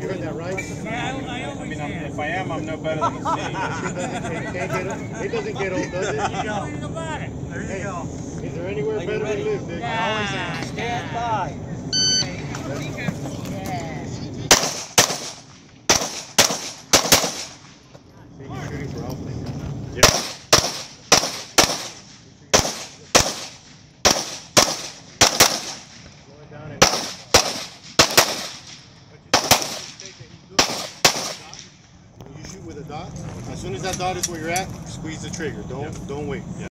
heard that right? I mean, if I am, I'm no better than the It doesn't get old, does it? There you go. There you go. Is there anywhere better to live, Dick? Always am. Stand by. You're shooting for outplay. Yep. When you shoot with a dot, as soon as that dot is where you're at, squeeze the trigger. Don't wait.